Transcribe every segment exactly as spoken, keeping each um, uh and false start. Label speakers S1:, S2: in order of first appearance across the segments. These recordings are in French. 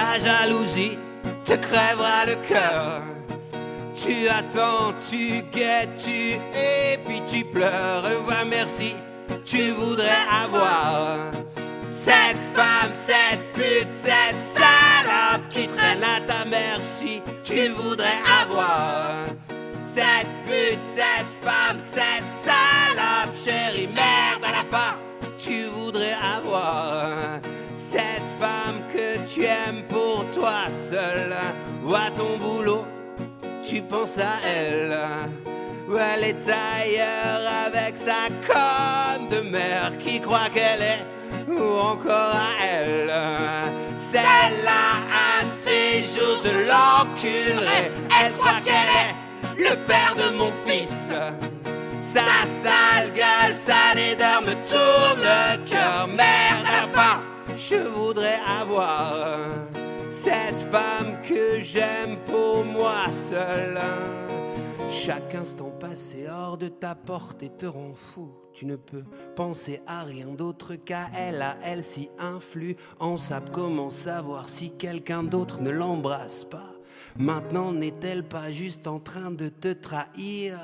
S1: La jalousie te crèvera le cœur. Tu attends, tu guettes, tu et puis tu pleures. Va merci, tu voudrais avoir cette femme, cette pute, cette salope qui traîne à ta merci. Tu voudrais avoir cette pute, cette femme, cette salope, chérie, merde à la fin. Tu voudrais avoir cette femme que tu aimes pour toi seule. Ou à ton boulot, tu penses à elle. Ou elle est ailleurs avec sa conne de mère qui croit qu'elle est, ou encore à elle. Celle-là, un de ces jours, je l'enculerai. Elle croit qu'elle est le père de mon fils. Sa sale gueule, sa laideur me tourne le cœur. Merde, à la fin, je voudrais avoir cette femme que j'aime pour moi seule. Chaque instant passé hors de ta portée te rend fou. Tu ne peux penser à rien d'autre qu'à elle, à elle si influençable. Comment savoir si quelqu'un d'autre ne l'embrasse pas? Maintenant n'est-elle pas juste en train de te trahir?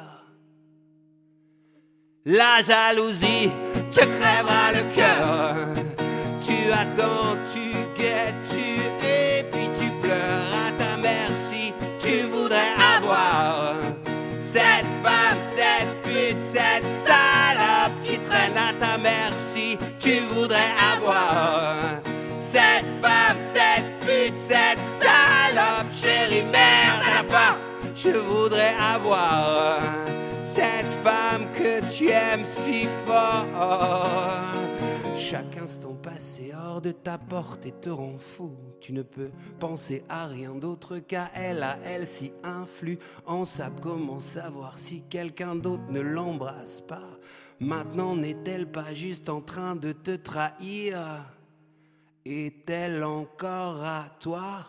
S1: La jalousie te crèvera le cœur. Tu attends, tu guettes, tu et puis tu pleures à ta merci. Tu voudrais avoir cette femme, cette pute, cette salope qui traîne à ta merci. Tu voudrais avoir cette femme, cette pute, cette salope, chérie, merde à la fin. Je voudrais avoir cette femme que tu aimes si fort. Chaque instant passé hors de ta portée te rend fou. Tu ne peux penser à rien d'autre qu'à elle, à elle si influençable. Comment savoir si quelqu'un d'autre ne l'embrasse pas? Maintenant n'est-elle pas juste en train de te trahir? Est-elle encore à toi?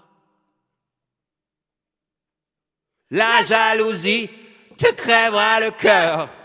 S1: La jalousie te crèvera le cœur.